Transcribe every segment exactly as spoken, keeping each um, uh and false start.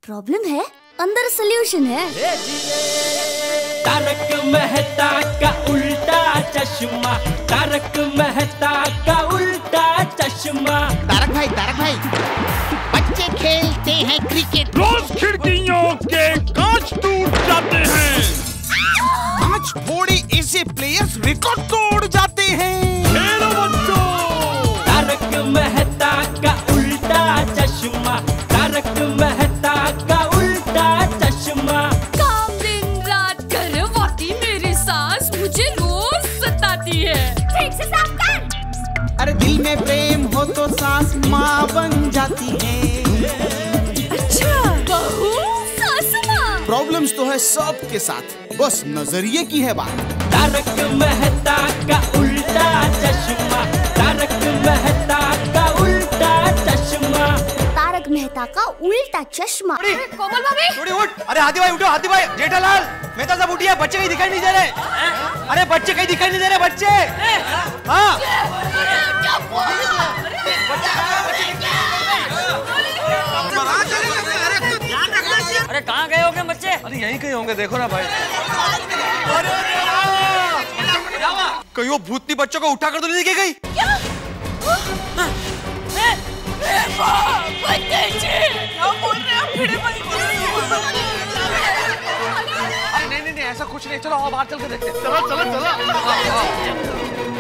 Problem है, अंदर solution है। तारक मेहता का उल्टा चश्मा, तारक मेहता का उल्टा चश्मा। तारक भाई, तारक भाई, बच्चे खेलते हैं क्रिकेट, रोज खिड़कियों के कांच टूट जाते हैं, आज थोड़े ऐसे प्लेयर्स रिकॉर्ड तोड़ जाते हैं। खेलो बच्चों। तारक मेहता का उल्टा चश्मा, तारक मेहता का उल्टा चश्मा। काम दिन रात करवाती मेरी सास मुझे रोज सताती है। ठीक से साफ कर। अरे दिल में प्रेम हो तो सास माँ बन जाती है। अच्छा, बहू सास माँ। प्रॉब्लम्स तो है सबके साथ, बस नजरिए की है बात। तारक मेहता का उल्टा चश्मा, तारक मेहता का उल्टा चश्मा। तारक मेहता का उल्टा चश्मा। कोमल भाभी, थोड़ी उठ। अरे हाथी भाई उठो, हाथी भाई, जेठालाल, मेहता साहब उठिए, बच्चे कहीं दिखाई नहीं दे रहे। अरे बच्चे कहीं दिखाई नहीं दे रहे, बच्चे। हाँ अरे कहाँ गए होंगे बच्चे? अरे यहीं कहीं होंगे, देखो ना भाई। कहीं वो भूतनी बच्चों को उठा कर तो नहीं लेके गई? अरे नहीं नहीं नहीं, ऐसा कुछ नहीं, चलो आओ बाहर चल के देखते हैं। चलो चलो चलो।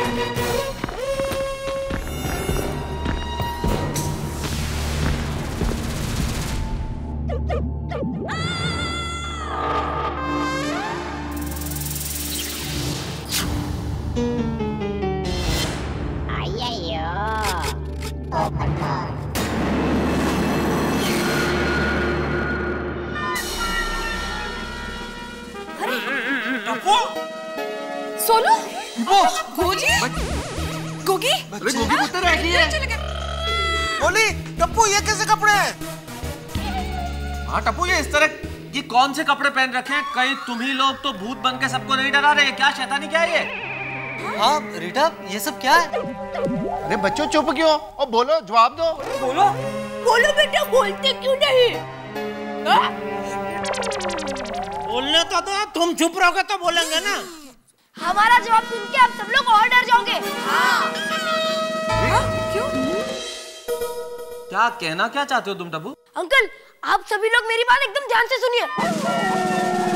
सोनू, गोगी, गोगी, अरे गोगी पुत्र रह गई है। बोली, टप्पू ये कैसे कपड़े हैं? हाँ टप्पू, ये इस तरह ये कौन से कपड़े पहन रखे हैं? कहीं तुम ही लोग तो भूत बन के सबको नहीं डरा रहे? क्या शैतानी क्या है ये? हाँ रीटा, ये सब क्या है? अरे बच्चों चुप क्यों? और बोलो, जवाब दो। बोलो बोलो बेटा, बोलते क्यों नहीं? बोलने तो दो, तुम चुप रहोगे तो बोलेंगे ना। हमारा जवाब सुन के आप सब लोग और डर जाओगे। हाँ। हाँ? क्यों? क्या कहना क्या चाहते हो तुम टप्पू? अंकल, आप सभी लोग मेरी बात एकदम ध्यान से सुनिए।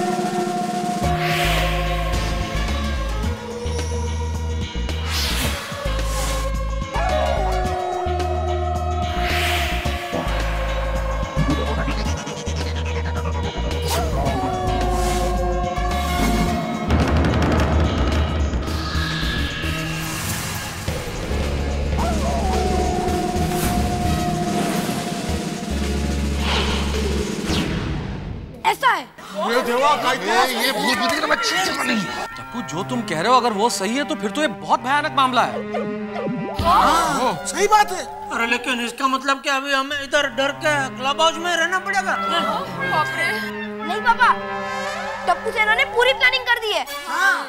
ऐसा है। ये देवा, ये ये भूत भूत की बच्ची बनी। टप्पू, जो तुम कह रहे हो अगर वो सही है तो फिर तो ये बहुत भयानक मामला है। हाँ, सही बात है। अरे लेकिन इसका मतलब क्या अभी हमें इधर डर के क्लब हाउस में रहना पड़ेगा? नहीं पापा, टप्पू सेना ने पूरी प्लानिंग कर दी है। हाँ।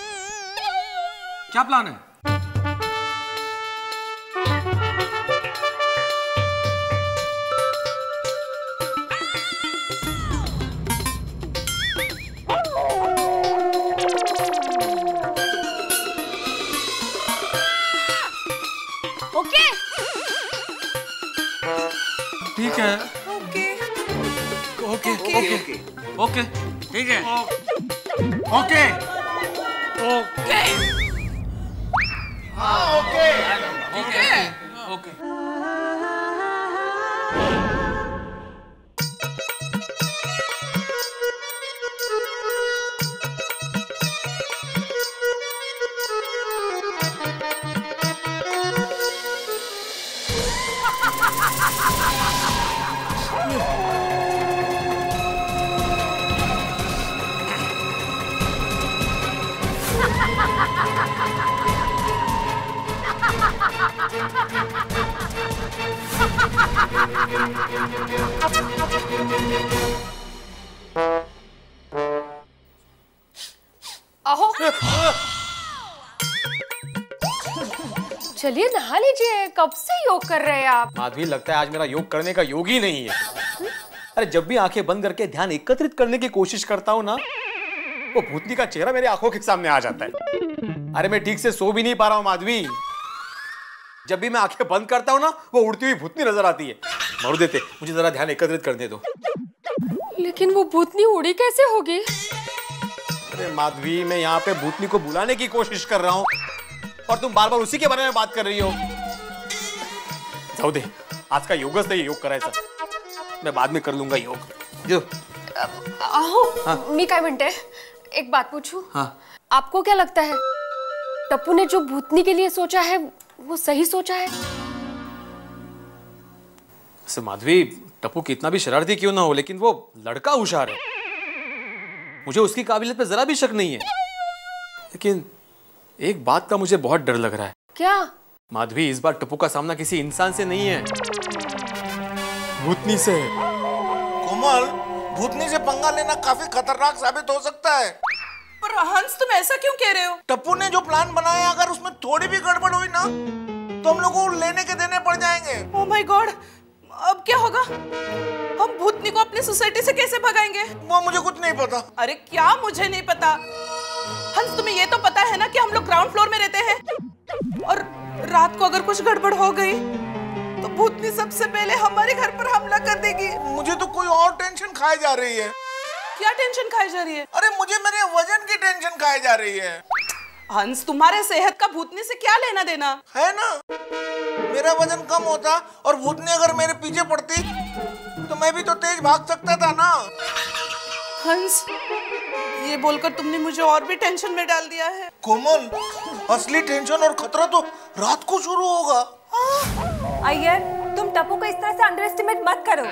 क्या प्लान है? ओके ठीक है। ओके ओके ओके ओके ठीक है। ओके ओके हाँ ओके ओके ओके। चलिए नहा लीजिए, कब से योग कर रहे हैं आप? माधवी, लगता है आज मेरा योग करने का योग ही नहीं है। अरे जब भी आंखें बंद करके ध्यान एकत्रित करने की कोशिश करता हूँ ना, वो भूतनी का चेहरा मेरी आंखों के सामने आ जाता है। अरे मैं ठीक से सो भी नहीं पा रहा हूँ माधवी। जब भी मैं आंखें बंद करता हूँ ना, वो उड़ती हुई भूतनी नजर आती है। मर देते, मुझे जरा ध्यान एकत्रित करने दो। लेकिन वो भूतनी उड़ी कैसे होगी? अरे माधवी, मैं यहाँ पे भूतनी को बुलाने की कोशिश कर रहा हूँ और तुम बार बार उसी के बारे में बात कर रही हो। जाओ दे, आज का योगस नहीं, योग करायचा। मैं बाद में कर लूंगा योग। जो आहो, हाँ? मी काय म्हणते, एक बात पूछूं? हाँ? आपको क्या लगता है टप्पू ने जो भूतनी के लिए सोचा है वो सही सोचा है? माधवी, टप्पू कितना भी शरारती क्यों ना हो, लेकिन वो लड़का होशियार है। मुझे उसकी काबिलियत पे जरा भी शक नहीं है। लेकिन एक बात का मुझे बहुत डर लग रहा है। क्या? माधवी, इस बार टप्पू का सामना किसी इंसान से नहीं है, भूतनी से है। कोमल, भूतनी से पंगा लेना काफी खतरनाक साबित हो सकता है। पर हंस, तुम ऐसा क्यों कह रहे हो? टप्पू ने जो प्लान बनाया, अगर उसमें थोड़ी भी गड़बड़ हुई ना, तो हम लोगों को लेने के देने पड़ जाएंगे। ओह माय गॉड, अब क्या होगा? हम भूतनी को अपनी सोसाइटी से कैसे भगाएंगे? वो मुझे कुछ नहीं पता। अरे क्या मुझे नहीं पता? हंस, तुम्हें ये तो पता है ना कि हम लोग ग्राउंड फ्लोर में रहते हैं, और रात को अगर कुछ गड़बड़ हो गई तो भूतनी सबसे पहले हमारे घर पर हमला कर देगी। मुझे तो कोई और टेंशन खाई जा रही है। क्या टेंशन खाई जा रही है? अरे मुझे मेरे वजन की टेंशन खाई जा रही है। हंस, तुम्हारे सेहत का भूतनी से क्या लेना देना है ना? मेरा वजन कम होता और भूतनी अगर मेरे पीछे पड़ती तो मैं भी तो तेज भाग सकता था ना। हंस, ये बोलकर तुमने मुझे और भी टेंशन में डाल दिया है। कोमल, असली टेंशन और खतरा तो रात को शुरू होगा। अय्यर, तुम टप्पू को इस तरह से अंडर एस्टिमेट मत करो।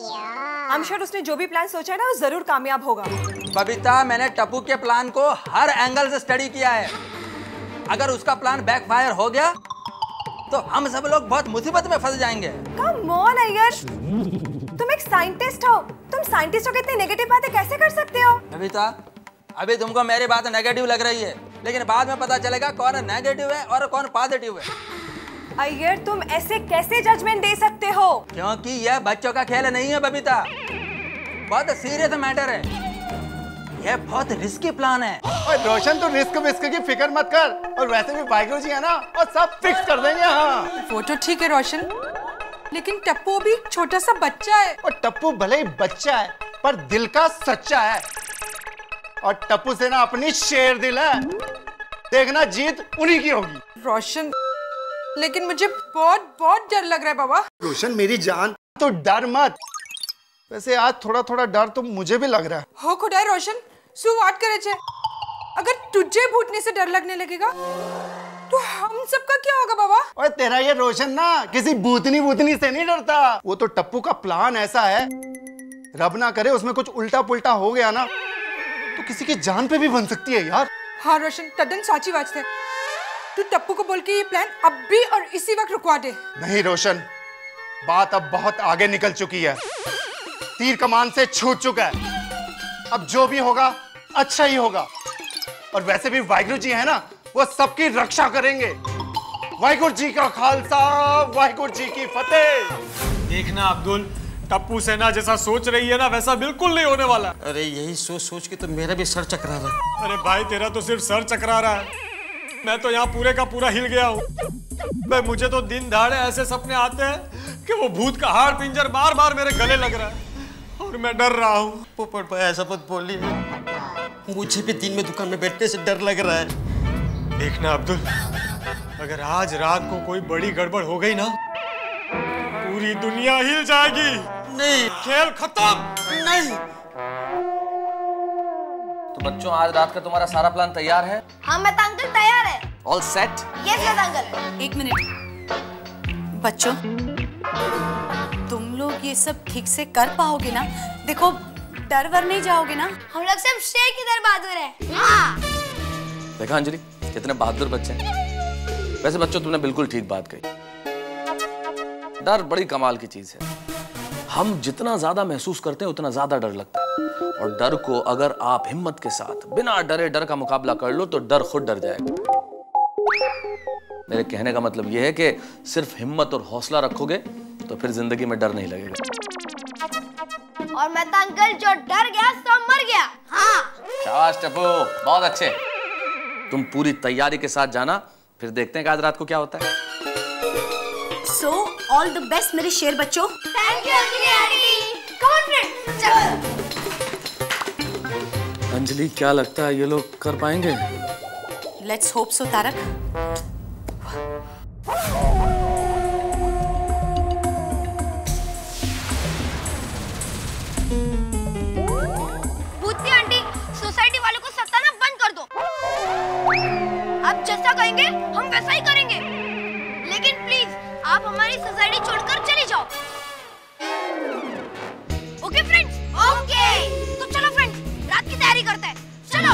आई एम श्योर उसने जो भी प्लान सोचा है ना, वो जरूर कामयाब होगा। बबीता, मैंने टप्पू के प्लान को हर एंगल से स्टडी किया है। अगर उसका प्लान बैकफायर हो गया तो हम सब लोग बहुत मुसीबत में फंस जाएंगे। कम ऑन अय्यर, तुम एक साइंटिस्ट हो, तुम साइंटिस्ट हो के इतनी नेगेटिव बातें कैसे कर सकते हो? बबीता, अभी तुमको मेरी बात नेगेटिव लग रही है, लेकिन बाद में पता चलेगा कौन नेगेटिव है और कौन पॉजिटिव है। अय्यर, तुम ऐसे कैसे जजमेंट दे सकते हो? क्योंकि यह बच्चों का खेल नहीं है बबीता, बहुत सीरियस मैटर है। यह बहुत रिस्की प्लान है। और रोशन, तो रिस्क विस्क की फिक्र मत कर, और वैसे भी वाहिगुरु जी है ना, और सब फिक्स कर देंगे। हाँ, वो तो ठीक है रोशन, लेकिन टप्पू अभी छोटा सा बच्चा है। और टप्पू भले ही बच्चा है, पर दिल का सच्चा है। और टप्पू से ना अपनी शेर दिल है, देखना जीत उन्हीं की होगी। रोशन, लेकिन मुझे बहुत बहुत डर लग रहा है बाबा। रोशन मेरी जान, तो डर मत। वैसे आज थोड़ा थोड़ा डर तो मुझे भी लग रहा है। हो खुदा रोशन, શું વાત કરે છે? अगर तुझे भूतनी से डर लगने लगेगा तो हम सबका क्या होगा बाबा? और तेरा ये रोशन ना किसी भूतनी भूतनी से नहीं डरता। वो तो टप्पू का प्लान ऐसा है, रब ना करे उसमें कुछ उल्टा पुल्टा हो गया ना, तो किसी की जान पे भी बन सकती है यार। हाँ रोशन, तद्दन साची बात है। तू टप्पू को बोल के ये प्लान अब भी और इसी वक्त रुकवा दे। नहीं रोशन, बात अब बहुत आगे निकल चुकी है, तीर कमान से छूट चुका है। अब जो भी होगा अच्छा ही होगा। और वैसे भी वाहिगुरु जी है ना, वो सबकी रक्षा करेंगे। वाहिगुरु जी का खालसा, वाहिगुरु जी की फतेह। देखना अब्दुल, टप्पू सेना जैसा सोच रही है ना, वैसा बिल्कुल नहीं होने वाला। अरे यही सोच सोच के तो मेरा भी सर चकरा रहा है। अरे भाई, तेरा तो सिर्फ सर चकरा रहा है, मैं तो यहाँ पूरे का पूरा हिल गया हूँ। मैं मुझे तो दिन दहाड़े ऐसे सपने आते हैं कि वो भूत का हाड़ पिंजर बार बार मेरे गले लग रहा है और मैं डर रहा हूँ। पोपट भाई ऐसा मत बोलिए, मुझे भी दिन में दुकान में बैठने से डर लग रहा है। देखना अब्दुल, अगर आज रात को कोई बड़ी गड़बड़ हो गई ना, पूरी दुनिया हिल जाएगी। नहीं, खेल खत्म। नहीं। तो बच्चों, आज रात का तुम्हारा सारा प्लान तैयार है? हाँ मैं अंकल तैयार है। All set? Yes yes uncle. एक मिनट बच्चों, तुम लोग ये सब ठीक से कर पाओगे ना? देखो, डर वर नहीं जाओगे ना? हम लोग सब शेर की तरह बहादुर हैं। हाँ। देखा अंजलि, कितने बहादुर बच्चे हैं। वैसे बच्चों, तुमने बिल्कुल ठीक बात कही। डर बड़ी कमाल की चीज है। हम जितना ज्यादा महसूस करते हैं उतना ज्यादा डर लगता है, और डर को अगर आप हिम्मत के साथ बिना डरे डर का मुकाबला कर लो तो डर खुद डर जाएगा। मेरे कहने का मतलब यह है कि सिर्फ हिम्मत और हौसला रखोगे तो फिर जिंदगी में डर नहीं लगेगा। और मैं था अंकल जो डर गया सो मर गया। हाँ। शाबाश टप्पू, बहुत अच्छे। तुम पूरी तैयारी के साथ जाना, फिर देखते हैं कि आज रात को क्या होता है। सो ऑल द बेस्ट मेरे शेर बच्चों। Thank you Anjali aunty. Come on friends, चलो। अंजलि, क्या लगता है ये लोग कर पाएंगे? Let's hope so Tarak. भूतनी आंटी, सोसाइटी वालों को सताना बंद कर दो। आप जैसा कहेंगे हम वैसा ही करेंगे, लेकिन प्लीज आप हमारी सोसाइटी छोड़कर चले जाओ। Okay friends? ओके। तो चलो फ्रेंड्स, रात की तैयारी करते हैं। चलो।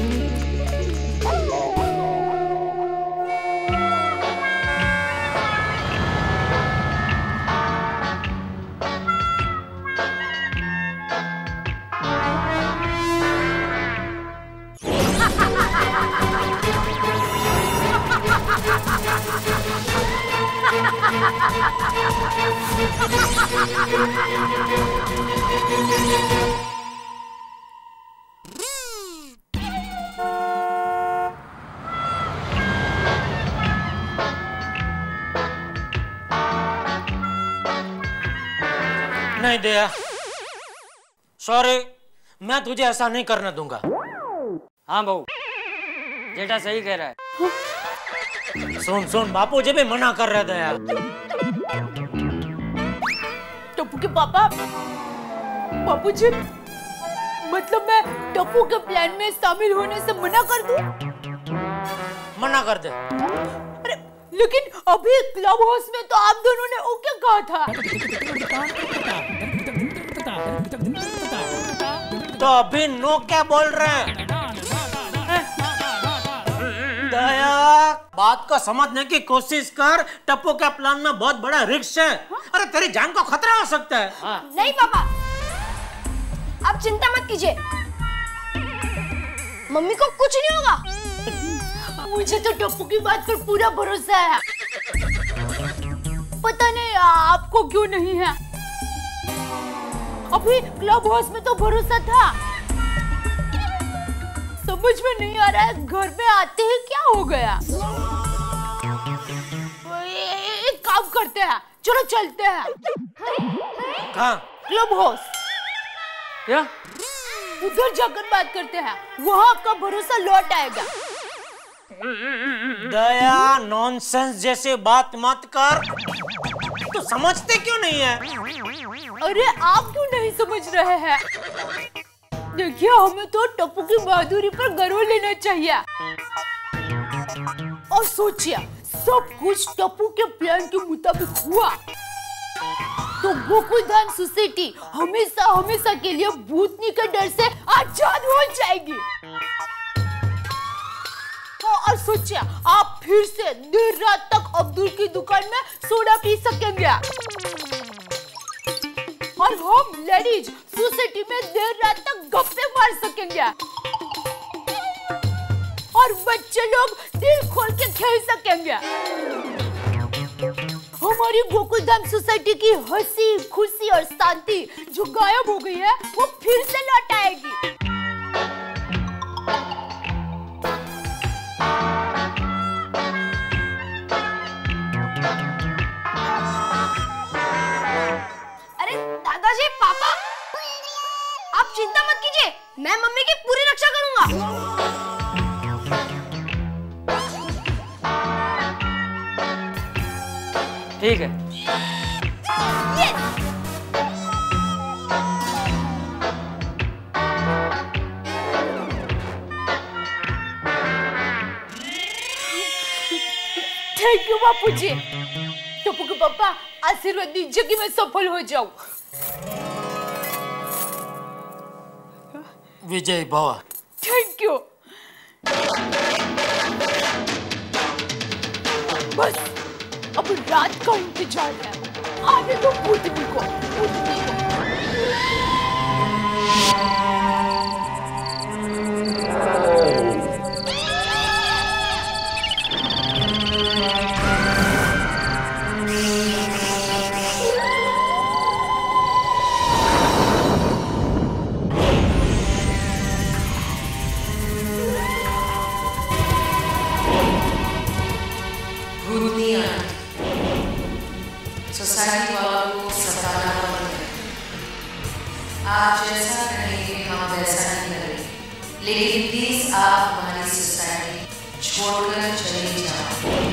नहीं दया, सॉरी, मैं तुझे ऐसा नहीं करने दूंगा। हाँ बहू, जेठा सही कह रहा है। सुन सुन, बापू जी भी मना कर रहे थे यार। टप्पू के पापा, बापू जी, मतलब मैं टप्पू के प्लान में शामिल होने से मना कर दूं? मना कर दे। अरे लेकिन अभी क्लब हाउस में तो आप दोनों ने ओके कहा था। तो अभी नो क्या बोल रहे हैं? दया, बात को समझने की कोशिश कर। टप्पू के प्लान में बहुत बड़ा रिस्क है। अरे तेरी जान को खतरा हो सकता है। हाँ। नहीं पापा, आप चिंता मत कीजिए, मम्मी को कुछ नहीं होगा। मुझे तो टप्पू की बात पर पूरा भरोसा है। पता नहीं आपको क्यों नहीं है। अभी क्लब हाउस में तो भरोसा था। समझ में नहीं आ रहा है घर में आते ही क्या हो गया। एक काम करते हैं, चलो चलते हैं। कहाँ? Club house. क्या? उधर जाकर बात करते हैं, वहाँ आपका भरोसा लौट आएगा। दया, नॉनसेंस जैसे बात मत कर। तो समझते क्यों नहीं है? अरे आप क्यों नहीं समझ रहे हैं? देखिए, हमें तो टप्पू की बहादुरी पर गर्व लेना चाहिए। और सोचिए, सब कुछ टप्पू के प्लान के मुताबिक हुआ तो गोकुलधाम सोसाइटी हमेशा हमेशा के लिए भूतनी के डर से आजाद हो जाएगी। और सोचिए, आप फिर से देर रात तक अब्दुल की दुकान में सोडा पी सकेंगे और हम लेडीज सोसाइटी में देर रात तक गप्पे मार सकेंगे और बच्चे लोग दिल खोल के खेल सकेंगे। हमारी गोकुलधाम सोसाइटी की हंसी, खुशी और शांति जो गायब हो गई है, वो फिर से लौट आएगी। दादाजी, पापा, आप चिंता मत कीजिए, मैं मम्मी की पूरी रक्षा करूंगा। ठीक है। थैंक यू बापूजी। टप्पू के पापा, आशीर्वाद दीजिए कि मैं सफल हो जाऊं। विजय भव। Thank you. बस अब रात का इंतजार है। आने दो भूतनी को, भूतनी को। आप जैसा कहेंगे हम वैसा ही करेंगे, लेकिन प्लीज आप हमारी सोसाइटी छोड़कर चले जाओ।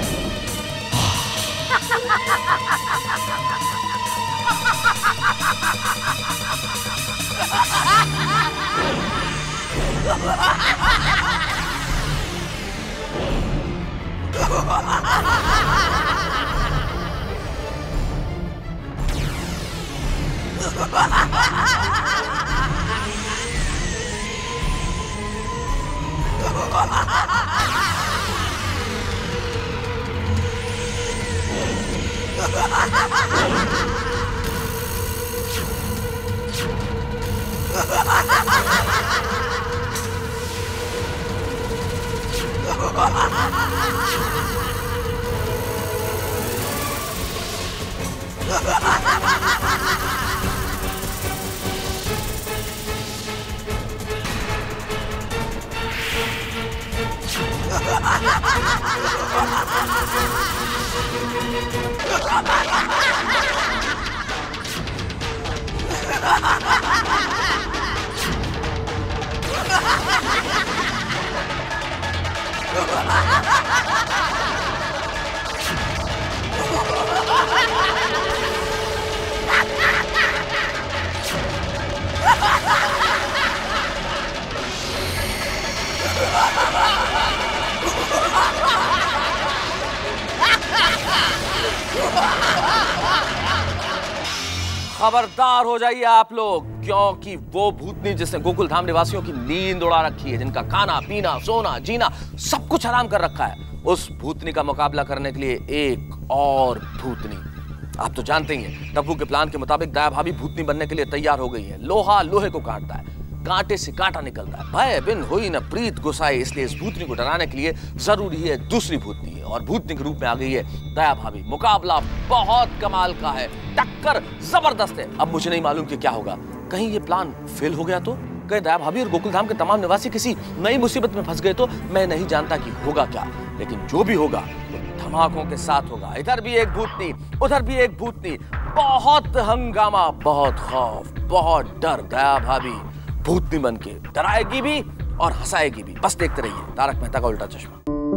खबरदार हो जाइए आप लोग, क्योंकि वो भूतनी जिसने गोकुल धाम निवासियों की नींद उड़ा रखी है, जिनका खाना पीना सोना जीना सब कुछ हराम कर रखा है, उस भूतनी का मुकाबला करने के लिए एक और भूतनी। आप तो जानते ही हैं, टप्पू के प्लान के मुताबिक दया भाभी भूतनी बनने के लिए तैयार हो गई है। लोहा लोहे को काटता है, कांटे से कांटा निकलता है, भय बिन हुई न प्रीत गुसाए, इसलिए इस भूतनी को डराने के लिए जरूरी है दूसरी भूतनी है, और भूतनी के रूप में आ गई है दया भाभी। मुकाबला बहुत कमाल का है, टक्कर जबरदस्त है। अब मुझे नहीं मालूम कि क्या होगा, कहीं ये प्लान फेल हो गया तो, कहीं दया भाभी और गोकुल धाम के तमाम निवासी किसी नई मुसीबत में फंस गए तो, मैं नहीं जानता कि होगा क्या, लेकिन जो भी होगा धमाकों के साथ होगा। इधर भी एक भूतनी, उधर भी एक भूतनी, बहुत हंगामा, बहुत खौफ, बहुत डर। दया भाभी भूतनी बन के डराएगी भी और हंसाएगी भी। बस देखते रहिए तारक मेहता का उल्टा चश्मा।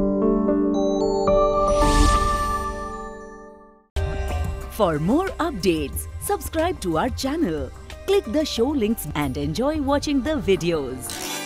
For more updates, subscribe to our channel, click the show links and enjoy watching the videos.